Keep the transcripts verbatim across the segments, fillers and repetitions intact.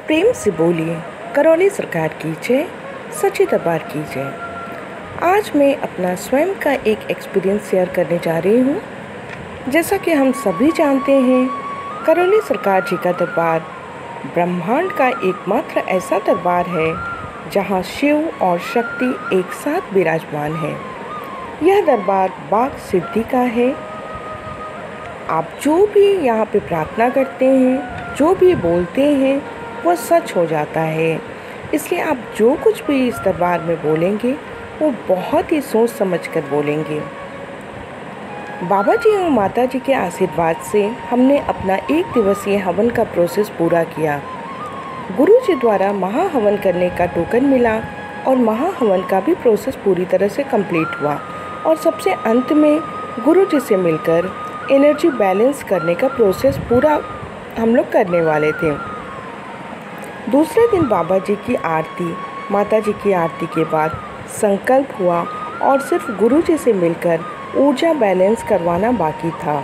प्रेम से बोलिए करौली सरकार की जय, सच्चे दरबार की जय। आज मैं अपना स्वयं का एक एक्सपीरियंस शेयर करने जा रही हूँ। जैसा कि हम सभी जानते हैं, करौली सरकार जी का दरबार ब्रह्मांड का एकमात्र ऐसा दरबार है जहाँ शिव और शक्ति एक साथ विराजमान है। यह दरबार बाघ सिद्धि का है। आप जो भी यहाँ पे प्रार्थना करते हैं, जो भी बोलते हैं, वह सच हो जाता है। इसलिए आप जो कुछ भी इस दरबार में बोलेंगे वो बहुत ही सोच समझ कर बोलेंगे। बाबा जी और माता जी के आशीर्वाद से हमने अपना एक दिवसीय हवन का प्रोसेस पूरा किया। गुरु जी द्वारा महाहवन करने का टोकन मिला और महाहवन का भी प्रोसेस पूरी तरह से कंप्लीट हुआ और सबसे अंत में गुरु जी से मिलकर एनर्जी बैलेंस करने का प्रोसेस पूरा हम लोग करने वाले थे। दूसरे दिन बाबा जी की आरती, माता जी की आरती के बाद संकल्प हुआ और सिर्फ गुरु जी से मिलकर ऊर्जा बैलेंस करवाना बाकी था।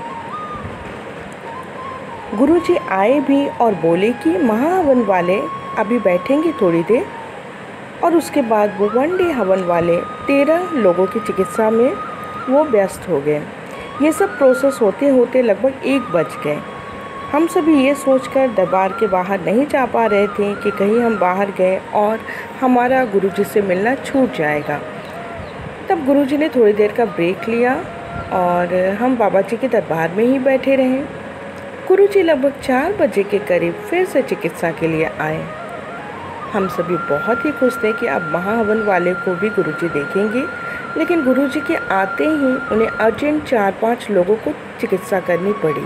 गुरु जी आए भी और बोले कि महाहवन वाले अभी बैठेंगे थोड़ी देर और उसके बाद वो वन डे हवन वाले तेरह लोगों की चिकित्सा में वो व्यस्त हो गए। ये सब प्रोसेस होते होते लगभग एक बज गए। हम सभी ये सोचकर दरबार के बाहर नहीं जा पा रहे थे कि कहीं हम बाहर गए और हमारा गुरुजी से मिलना छूट जाएगा। तब गुरुजी ने थोड़ी देर का ब्रेक लिया और हम बाबा जी के दरबार में ही बैठे रहे। गुरुजी लगभग चार बजे के करीब फिर से चिकित्सा के लिए आए। हम सभी बहुत ही खुश थे कि अब महाहवन वाले को भी गुरुजी देखेंगे, लेकिन गुरुजी के आते ही उन्हें अर्जेंट चार पाँच लोगों को चिकित्सा करनी पड़ी।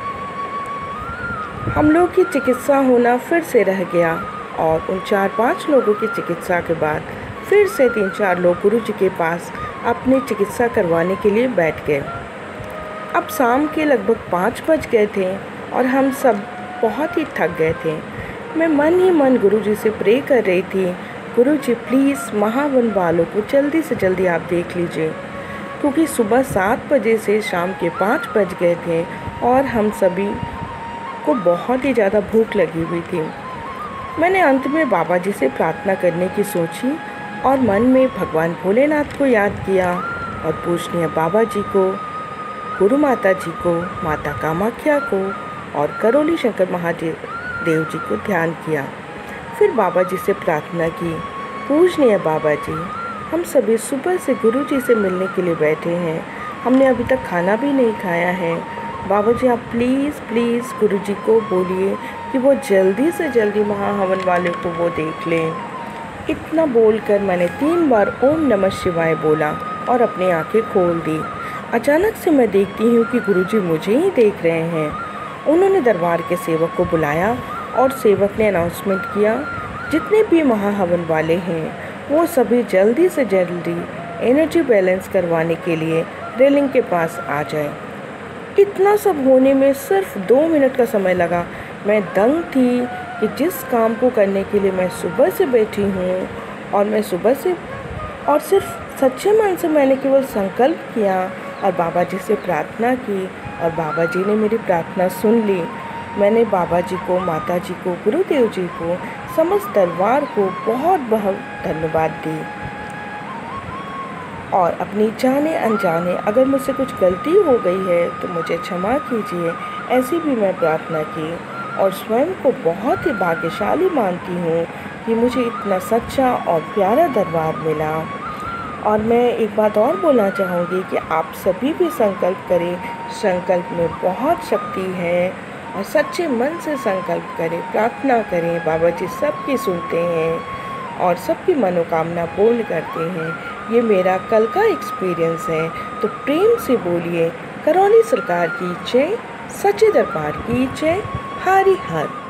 हम लोग की चिकित्सा होना फिर से रह गया और उन चार पाँच लोगों की चिकित्सा के बाद फिर से तीन चार लोग गुरु जी के पास अपनी चिकित्सा करवाने के लिए बैठ गए। अब शाम के लगभग पाँच बज गए थे और हम सब बहुत ही थक गए थे। मैं मन ही मन गुरु जी से प्रे कर रही थी, गुरु जी प्लीज़ महाहवन वालों को जल्दी से जल्दी आप देख लीजिए, क्योंकि सुबह सात बजे से शाम के पाँच बज गए थे और हम सभी को बहुत ही ज़्यादा भूख लगी हुई थी। मैंने अंत में बाबा जी से प्रार्थना करने की सोची और मन में भगवान भोलेनाथ को याद किया और पूजनीय बाबा जी को, गुरु माता जी को, माता कामाख्या को और करौली शंकर महादेव जी को ध्यान किया। फिर बाबा जी से प्रार्थना की, पूजनीय बाबा जी, हम सभी सुबह से गुरु जी से मिलने के लिए बैठे हैं, हमने अभी तक खाना भी नहीं खाया है। बाबा जी आप प्लीज़ प्लीज़ गुरु जी को बोलिए कि वो जल्दी से जल्दी महाहवन वाले को वो देख लें। इतना बोलकर मैंने तीन बार ओम नमः शिवाय बोला और अपनी आंखें खोल दी। अचानक से मैं देखती हूँ कि गुरु जी मुझे ही देख रहे हैं। उन्होंने दरबार के सेवक को बुलाया और सेवक ने अनाउंसमेंट किया, जितने भी महाहवन वाले हैं वो सभी जल्दी से जल्दी एनर्जी बैलेंस करवाने के लिए रेलिंग के पास आ जाए। इतना सब होने में सिर्फ दो मिनट का समय लगा। मैं दंग थी कि जिस काम को करने के लिए मैं सुबह से बैठी हूँ और मैं सुबह से और सिर्फ सच्चे मन से मैंने केवल संकल्प किया और बाबा जी से प्रार्थना की और बाबा जी ने मेरी प्रार्थना सुन ली। मैंने बाबा जी को, माता जी को, गुरुदेव जी को, समस्त दरबार को बहुत बहुत धन्यवाद दी और अपनी जाने अनजाने अगर मुझसे कुछ गलती हो गई है तो मुझे क्षमा कीजिए, ऐसी भी मैं प्रार्थना की और स्वयं को बहुत ही भाग्यशाली मानती हूँ कि मुझे इतना सच्चा और प्यारा दरबार मिला। और मैं एक बात और बोलना चाहूँगी कि आप सभी भी संकल्प करें, संकल्प में बहुत शक्ति है और सच्चे मन से संकल्प करें, प्रार्थना करें। बाबा जी सबकी सुनते हैं और सबकी मनोकामना पूर्ण करते हैं। ये मेरा कल का एक्सपीरियंस है। तो प्रेम से बोलिए करौली सरकार की जय, सच्चे दरबार की जय, हरि हर।